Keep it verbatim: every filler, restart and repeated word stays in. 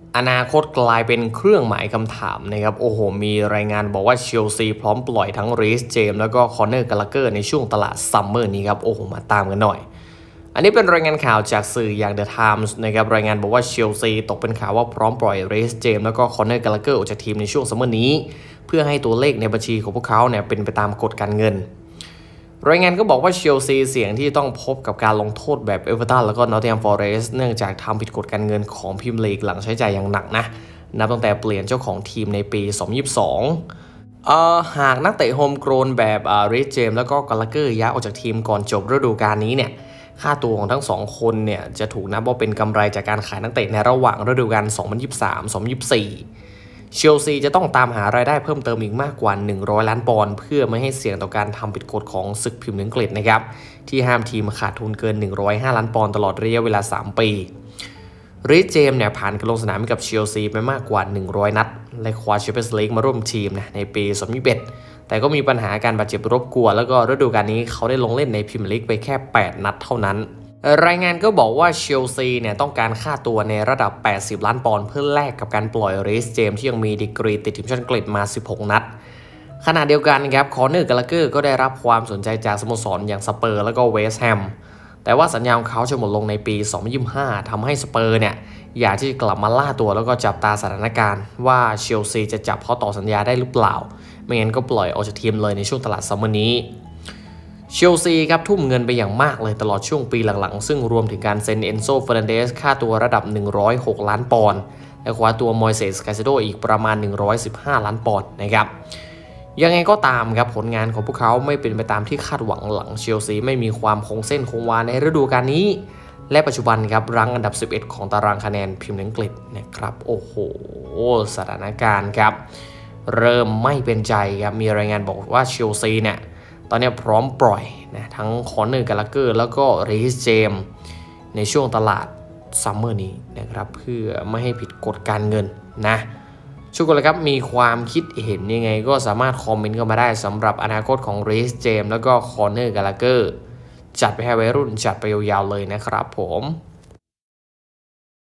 อนาคตกลายเป็นเครื่องหมายคำถามนะครับโอ้โหมีรายงานบอกว่าเชลซีพร้อมปล่อยทั้งรีสเจมส์แล้วก็คอนเนอร์กาลาเกอร์ในช่วงตลาดซัมเมอร์นี้ครับโอ้โหมาตามกันหน่อยอันนี้เป็นรายงานข่าวจากสื่ออย่าง The Times นะครับรายงานบอกว่าเชลซีตกเป็นข่าวว่าพร้อมปล่อยรีสเจมส์แล้วก็คอนเนอร์กาลาเกอร์ออกจากทีมในช่วงซัมเมอร์นี้เพื่อให้ตัวเลขในบัญชีของพวกเขาเนี่ยเป็นไปตามกฎการเงินรายงานก็บอกว่าเชลซีเสี่ยงที่ต้องพบกับการลงโทษแบบเอเวอร์ตันแล้วก็นอตติงแฮมฟอเรสต์เนื่องจากทำผิดกฎการเงินของพรีเมียร์ลีกหลังใช้จ่ายอย่างหนักนะนับตั้งแต่เปลี่ยนเจ้าของทีมในปีสองพันยี่สิบสองเอ่อหากนักเตะโฮมโกรนแบบอ่าริชเจมส์แล้วก็กาลาเกอร์ย้ายออกจากทีมก่อนจบฤดูกาลนี้เนี่ยค่าตัวของทั้งสองคนเนี่ยจะถูกนับว่าเป็นกำไรจากการขายนักเตะในระหว่างฤดูกาลสองพันยี่สิบสาม สองพันยี่สิบสี่เชลซีจะต้องตามหารายได้เพิ่มเติมอีกมากกว่าหนึ่งร้อยล้านปอนด์เพื่อไม่ให้เสี่ยงต่อการทำผิดกฎของศึกพรีเมียร์อังกฤษนะครับที่ห้ามทีมขาดทุนเกินหนึ่งร้อยห้าล้านปอนด์ตลอดระยะเวลาสามปีริชเจมส์เนี่ยผ่านการลงสนามกับเชลซีไปมากกว่าหนึ่งร้อยนัดและคว้าแชมเปี้ยนส์ลีกมาร่วมทีมนะในปีสองพันยี่สิบเอ็ดแต่ก็มีปัญหาการบาดเจ็บรบกวนแล้วก็ฤดูกาลนี้เขาได้ลงเล่นในพรีเมียร์ลีกไปแค่แปดนัดเท่านั้นรายงานก็บอกว่าเชลซีเนี่ยต้องการค่าตัวในระดับแปดสิบล้านปอนด์เพื่อแลกกับการปล่อยริชเจมส์ที่ยังมีดีกรีติดทีมชาติอังกฤษมาสิบหกนัดขณะเดียวกันครับคอนเนอร์กาลาเกอร์ก็ได้รับความสนใจจากสโมสรอย่างสเปอร์แล้วก็เวสต์แฮมแต่ว่าสัญญาของเขาจะหมดลงในปีสองพันยี่สิบห้าทำให้สเปอร์เนี่ยอยากที่จะกลับมาล่าตัวแล้วก็จับตาสถานการณ์ว่าเชลซีจะจับเขาต่อสัญญาได้หรือเปล่าไม่งั้นก็ปล่อยออกจากทีมเลยในช่วงตลาดซัมเมอร์นี้เชลซีครับทุ่มเงินไปอย่างมากเลยตลอดช่วงปีหลังๆซึ่งรวมถึงการเซ็นเอนโซ เฟอร์นันเดสค่าตัวระดับหนึ่งร้อยหกล้านปอนด์และคว้าตัวมอยเซส ไคเซโดอีกประมาณหนึ่งร้อยสิบห้าล้านปอนด์นะครับยังไงก็ตามครับผลงานของพวกเขาไม่เป็นไปตามที่คาดหวังหลังเชลซีไม่มีความคงเส้นคงวาในฤดูกาลนี้และปัจจุบันครับรั้งอันดับสิบเอ็ดของตารางคะแนนพรีเมียร์อังกฤษนะครับโอ้โหสถานการณ์ครับเริ่มไม่เป็นใจครับมีรายงานบอกว่าเชลซีเนี่ยตอนนี้พร้อมปล่อยนะทั้งคอนเนอร์กาลาเกอร์แล้วก็ริชเจมส์ในช่วงตลาดซัมเมอร์นี้นะครับเพื่อไม่ให้ผิดกฎการเงินนะทุกคนเลยครับมีความคิดเห็นยังไงก็สามารถคอมเมนต์เข้ามาได้สำหรับอนาคตของริชเจมส์แล้วก็คอนเนอร์กาลาเกอร์จัดไปให้วัยรุ่นจัดไปยาวๆเลยนะครับผม